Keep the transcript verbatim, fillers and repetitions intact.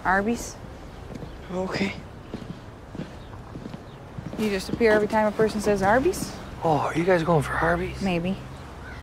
Arby's. Okay. You just appear every time a person says Arby's? Oh, are you guys going for Arby's? Maybe.